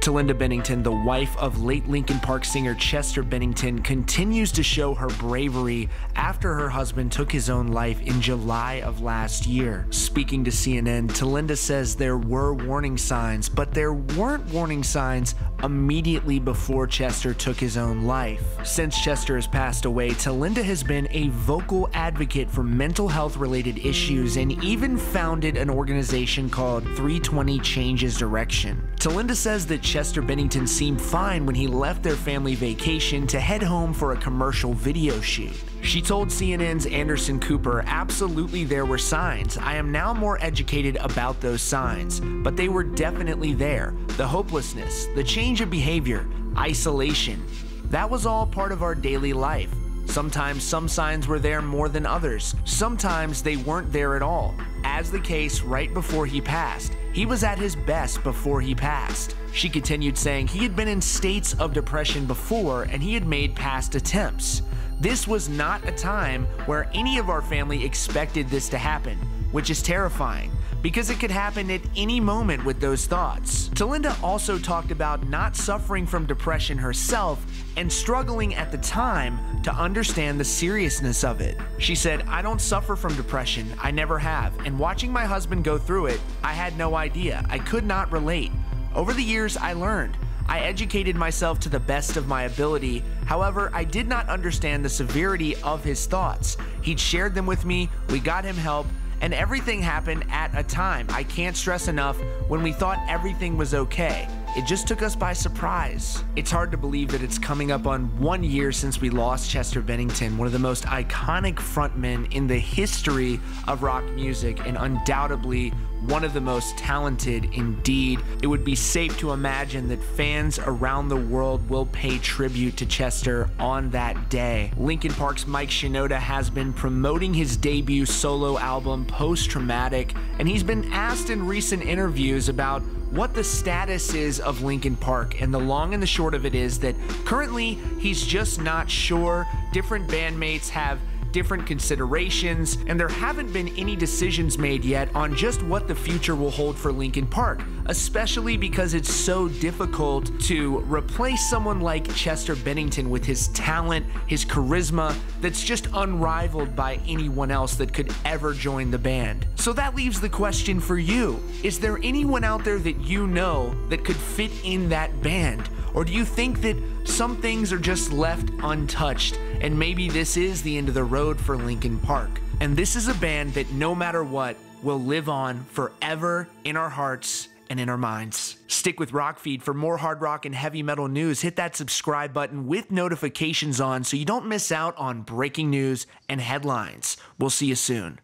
Talinda Bennington, the wife of late Linkin Park singer Chester Bennington, continues to show her bravery after her husband took his own life in July of last year. Speaking to CNN, Talinda says there were warning signs, but there weren't warning signs immediately before Chester took his own life. Since Chester has passed away, Talinda has been a vocal advocate for mental health related issues and even founded an organization called 320 Changes Direction. Talinda says that Chester Bennington seemed fine when he left their family vacation to head home for a commercial video shoot. She told CNN's Anderson Cooper, "Absolutely there were signs. I am now more educated about those signs, but they were definitely there. The hopelessness, the change of behavior, isolation. That was all part of our daily life. Sometimes some signs were there more than others. Sometimes they weren't there at all. As the case right before he passed. He was at his best before he passed." She continued saying he had been in states of depression before and he had made past attempts. "This was not a time where any of our family expected this to happen, which is terrifying because it could happen at any moment with those thoughts." Talinda also talked about not suffering from depression herself and struggling at the time to understand the seriousness of it. She said, "I don't suffer from depression. I never have. And watching my husband go through it, I had no idea. I could not relate. Over the years, I learned. I educated myself to the best of my ability. However, I did not understand the severity of his thoughts. He'd shared them with me, we got him help, and everything happened at a time. I can't stress enough when we thought everything was okay. It just took us by surprise." It's hard to believe that it's coming up on 1 year since we lost Chester Bennington, one of the most iconic frontmen in the history of rock music and undoubtedly one of the most talented indeed. It would be safe to imagine that fans around the world will pay tribute to Chester on that day. Linkin Park's Mike Shinoda has been promoting his debut solo album, Post Traumatic, and he's been asked in recent interviews about what the status is of Linkin Park, and the long and the short of it is that currently he's just not sure. Different bandmates have different considerations, and there haven't been any decisions made yet on just what the future will hold for Linkin Park, especially because it's so difficult to replace someone like Chester Bennington with his talent, his charisma, that's just unrivaled by anyone else that could ever join the band. So that leaves the question for you. Is there anyone out there that you know that could fit in that band? Or do you think that some things are just left untouched and maybe this is the end of the road for Linkin Park? And this is a band that no matter what will live on forever in our hearts and in our minds. Stick with Rockfeed for more hard rock and heavy metal news. Hit that subscribe button with notifications on so you don't miss out on breaking news and headlines. We'll see you soon.